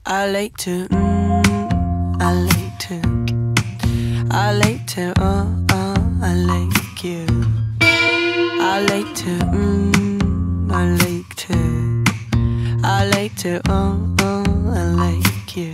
I like to, I like to, I like to, I like you. I like to, I like to, I like to, I like you.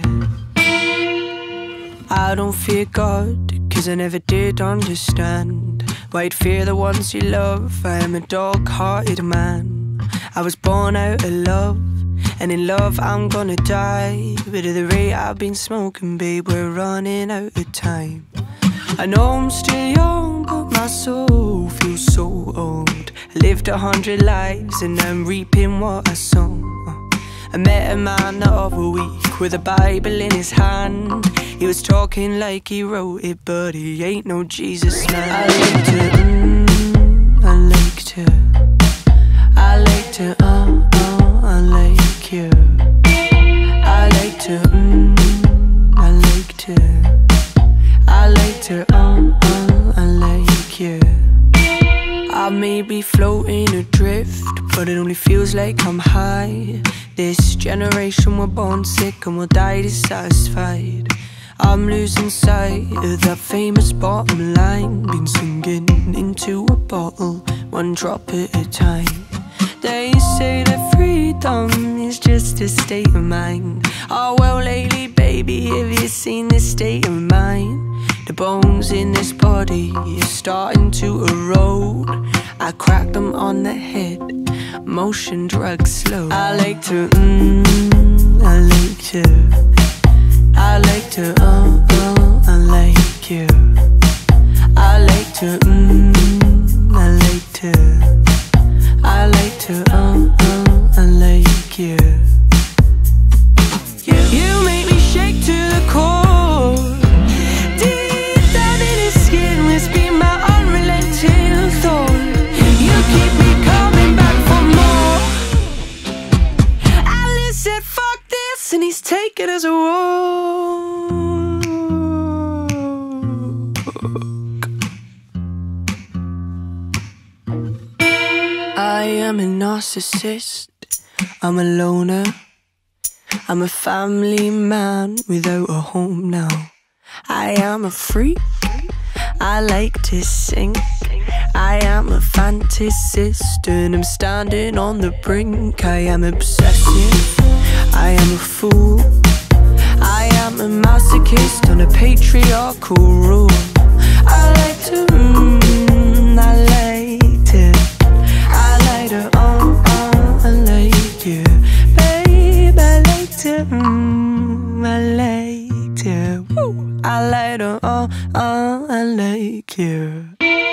I don't fear God, 'cause I never did understand why you'd fear the ones you love. I am a dog-hearted man. I was born out of love, and in love I'm gonna die. But at the rate I've been smoking, babe, we're running out of time. I know I'm still young, but my soul feels so old. I lived 100 lives and I'm reaping what I sown. I met a man the other week with a Bible in his hand. He was talking like he wrote it, but he ain't no Jesus man. I like to, I like to, I like to, I like you. I like to, I like to, I like to, I like you. I may be floating adrift, but it only feels like I'm high. This generation, we're born sick and we'll die dissatisfied. I'm losing sight of that famous bottom line. Been singing into a bottle, one drop at a time. They say that freedom is just a state of mind. Oh well, lately, baby, have you seen this state of mine? The bones in this body are starting to erode. I crack them on the head, motion drugs slow. I like to, I like to, I like to, I like you. I like to, I like to, I like to, I like you. You make me shake to the core. Deep down in his skin must be my unrelenting thought. You keep me coming back for more. Alice said fuck this, and he's taken as a walk. I am a narcissist, I'm a loner, I'm a family man without a home now. I am a freak, I like to sing. I am a fantasist and I'm standing on the brink. I am obsessive, I am a fool, I am a masochist on a patriarchal rule. I like to, I like to, I like to, I like you. Babe, I like to, I like to, I like to, I like you.